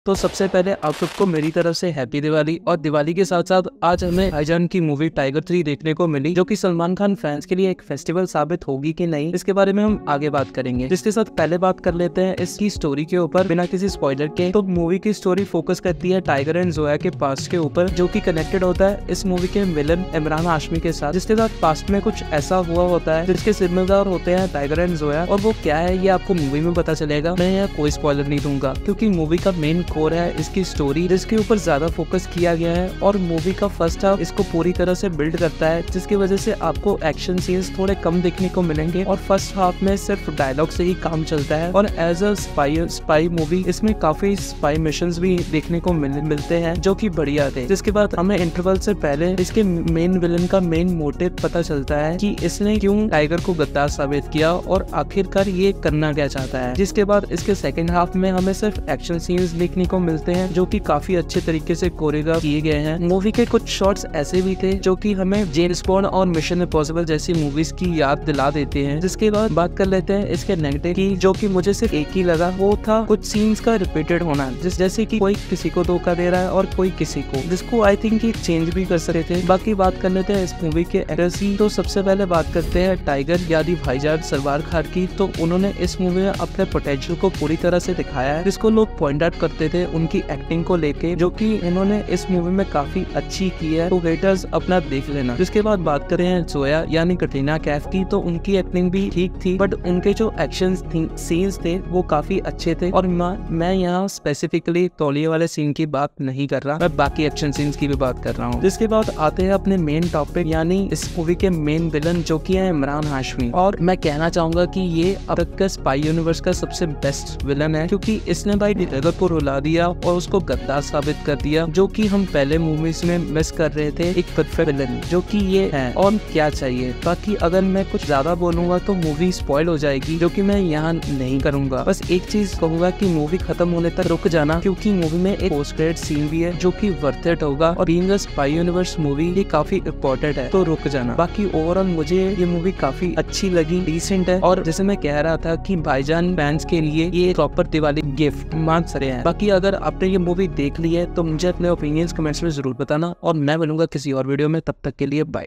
तो सबसे पहले आप सबको मेरी तरफ से हैप्पी दिवाली। और दिवाली के साथ साथ आज हमें भाईजान की मूवी टाइगर 3 देखने को मिली, जो कि सलमान खान फैंस के लिए एक फेस्टिवल साबित होगी कि नहीं, इसके बारे में हम आगे बात करेंगे। जिसके साथ पहले बात कर लेते हैं इसकी स्टोरी के ऊपर बिना किसी स्पॉइलर के। तो मूवी की स्टोरी फोकस करती है टाइगर एंड जोया के पास्ट के ऊपर, जो कि कनेक्टेड होता है इस मूवी के विलन इमरान हाशमी के साथ, जिसके साथ पास्ट में कुछ ऐसा हुआ होता है जिसके जिम्मेदार होते हैं टाइगर एंड जोया। और वो क्या है ये आपको मूवी में पता चलेगा। मैं यहाँ कोई स्पॉइलर नहीं दूंगा क्योंकि मूवी का मेन कोर है इसकी स्टोरी, जिसके ऊपर ज्यादा फोकस किया गया है। और मूवी का फर्स्ट हाफ इसको पूरी तरह से बिल्ड करता है, जिसकी वजह से आपको एक्शन सीन्स थोड़े कम देखने को मिलेंगे और फर्स्ट हाफ में सिर्फ डायलॉग से ही काम चलता है। और एज अ स्पाई मूवी इसमें काफी स्पाई मिशंस भी देखने को मिलते हैं, जो कि बढ़िया थे। जिसके बाद हमें इंटरवल से पहले इसके मेन विलन का मेन मोटिव पता चलता है कि इसने क्यों टाइगर को गद्दार साबित किया और आखिरकार ये करना क्या चाहता है। जिसके बाद इसके सेकंड हाफ में हमें सिर्फ एक्शन सीन्स देखने को मिलते हैं, जो कि काफी अच्छे तरीके से कोरियोग्राफ किए गए हैं। मूवी के कुछ शॉट्स ऐसे भी थे जो कि हमें जेम्स बॉन्ड और मिशन इम्पॉसिबल जैसी मूवीज की याद दिला देते हैं। जिसके बाद बात कर लेते हैं इसके नेगेटिव की, जो कि मुझे सिर्फ एक ही लगा, वो था कुछ सीन्स का रिपीटेड होना, जैसे कि कोई किसी को धोखा दे रहा है और कोई किसी को, जिसको आई थिंक ये चेंज भी कर सकते थे। बाकी बात कर लेते हैं इस मूवी के एक्टर्स की। तो सबसे पहले बात करते हैं टाइगर यानी भाईजान सरवार खान की। तो उन्होंने इस मूवी में अपने पोटेंशियल को पूरी तरह से दिखाया है, जिसको लोग पॉइंट आउट करते थे उनकी एक्टिंग को लेके, जो कि इन्होंने इस मूवी में काफी अच्छी की है। तो वेटर्स अपना देख लेना। जिसके बाद बात करें जोया यानी कटरीना कैफ की, तो उनकी एक्टिंग भी ठीक थी, बट उनके जो एक्शन सीन्स थे वो काफी अच्छे थे। और मैं यहाँ स्पेसिफिकली तौलिए वाले सीन की बात नहीं कर रहा, मैं बाकी एक्शन सीन्स की भी बात कर रहा हूँ। जिसके बाद आते हैं अपने मेन टॉपिक यानी इस मूवी के मेन विलन, जो कि है इमरान हाशमी। और मैं कहना चाहूंगा कि ये अब तक का स्पाई यूनिवर्स का सबसे बेस्ट विलन है, क्योंकि इसने भाई टाइगर को रुला दिया और उसको गद्दार साबित कर दिया, जो कि हम पहले मूवीज में मिस कर रहे थे एक परफेक्ट विलन, जो कि ये है। और क्या चाहिए। बाकी अगर मैं कुछ ज्यादा बोलूंगा तो मूवी स्पॉइल हो जाएगी, जो कि मैं यहाँ नहीं करूंगा। बस एक चीज कहूंगा कि मूवी खत्म होने तक रुक जाना, क्योंकि मूवी में एक पोस्ट क्रेडिट सीन भी है जो कि वर्थ इट होगा। और being a spy universe movie ये काफी इम्पोर्टेंट है, तो रुक जाना। बाकी ओवरऑल मुझे ये मूवी काफी अच्छी लगी, डिसेंट है। और जैसे मैं कह रहा था कि भाईजान फैंस के लिए ये प्रॉपर दिवाली गिफ्ट मान सकते हैं। बाकी अगर आपने ये मूवी देख ली है तो मुझे अपने ओपिनियंस कमेंट्स में जरूर बताना, और मैं मिलूंगा किसी और वीडियो में। तब तक के लिए बाय।